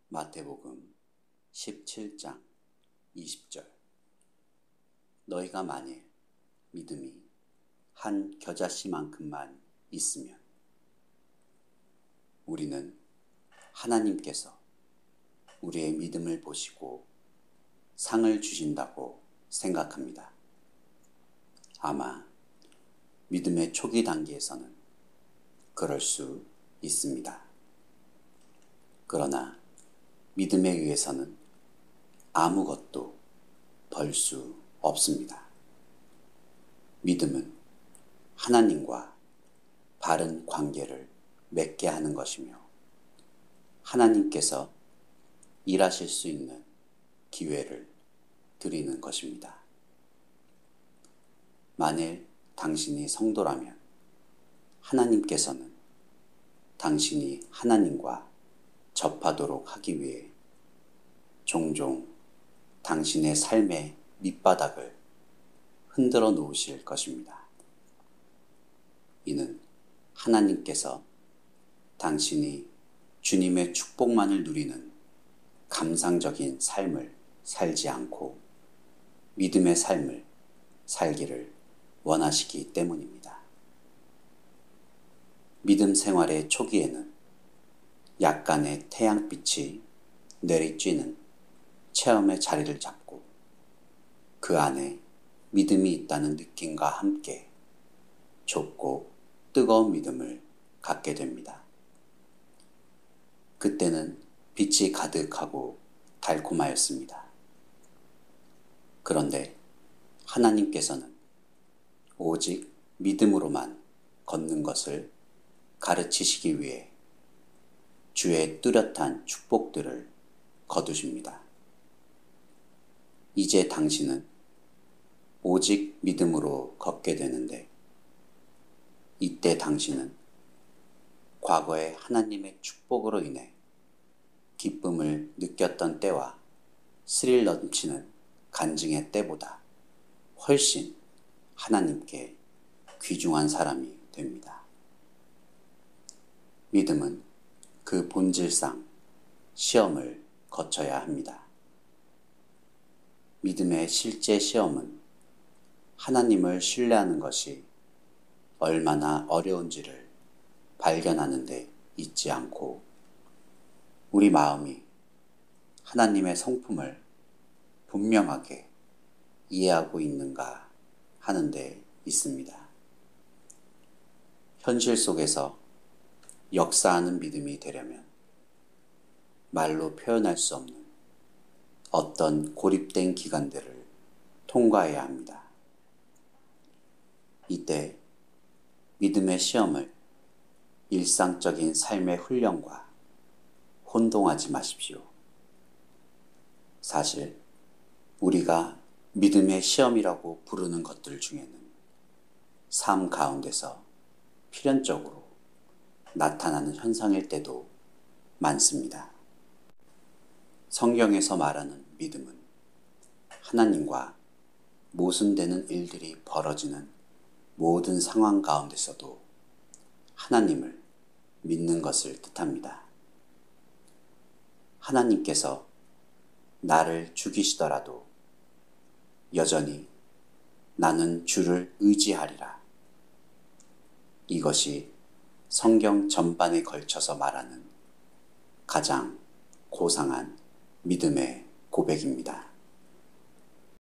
마태복음 17장 20절. 너희가 만일 믿음이 한 겨자씨만큼만 있으면, 우리는 하나님께서 우리의 믿음을 보시고 상을 주신다고 생각합니다. 아마 믿음의 초기 단계에서는 그럴 수 있습니다. 그러나 믿음에 의해서는 아무것도 벌 수 없습니다. 믿음은 하나님과 바른 관계를 맺게 하는 것이며, 하나님께서 일하실 수 있는 기회를 드리는 것입니다. 만일 당신이 성도라면 하나님께서는 당신이 하나님과 접하도록 하기 위해 종종 당신의 삶의 밑바닥을 흔들어 놓으실 것입니다. 이는 하나님께서 당신이 주님의 축복만을 누리는 감상적인 삶을 살지 않고 믿음의 삶을 살기를 원하시기 때문입니다. 믿음 생활의 초기에는 약간의 태양빛이 내리쬐는 체험의 자리를 잡고 그 안에 믿음이 있다는 느낌과 함께 좁고 뜨거운 믿음을 갖게 됩니다. 그때는 빛이 가득하고 달콤하였습니다. 그런데 하나님께서는 오직 믿음으로만 걷는 것을 가르치시기 위해 주의 뚜렷한 축복들을 거두십니다. 이제 당신은 오직 믿음으로 걷게 되는데, 이때 당신은 과거의 하나님의 축복으로 인해 기쁨을 느꼈던 때와 스릴 넘치는 간증의 때보다 훨씬 하나님께 귀중한 사람이 됩니다. 믿음은 그 본질상 시험을 거쳐야 합니다. 믿음의 실제 시험은 하나님을 신뢰하는 것이 얼마나 어려운지를 발견하는 데 있지 않고, 우리 마음이 하나님의 성품을 분명하게 이해하고 있는가 하는 데 있습니다. 현실 속에서 역사하는 믿음이 되려면 말로 표현할 수 없는 어떤 고립된 기간들을 통과해야 합니다. 이때 믿음의 시험을 일상적인 삶의 훈련과 혼동하지 마십시오. 사실 우리가 믿음의 시험이라고 부르는 것들 중에는 삶 가운데서 필연적으로 나타나는 현상일 때도 많습니다. 성경에서 말하는 믿음은 하나님과 모순되는 일들이 벌어지는 모든 상황 가운데서도 하나님을 믿는 것을 뜻합니다. 하나님께서 나를 죽이시더라도 여전히 나는 주를 의지하리라. 이것이 성경 전반에 걸쳐서 말하는 가장 고상한 믿음의 고백입니다.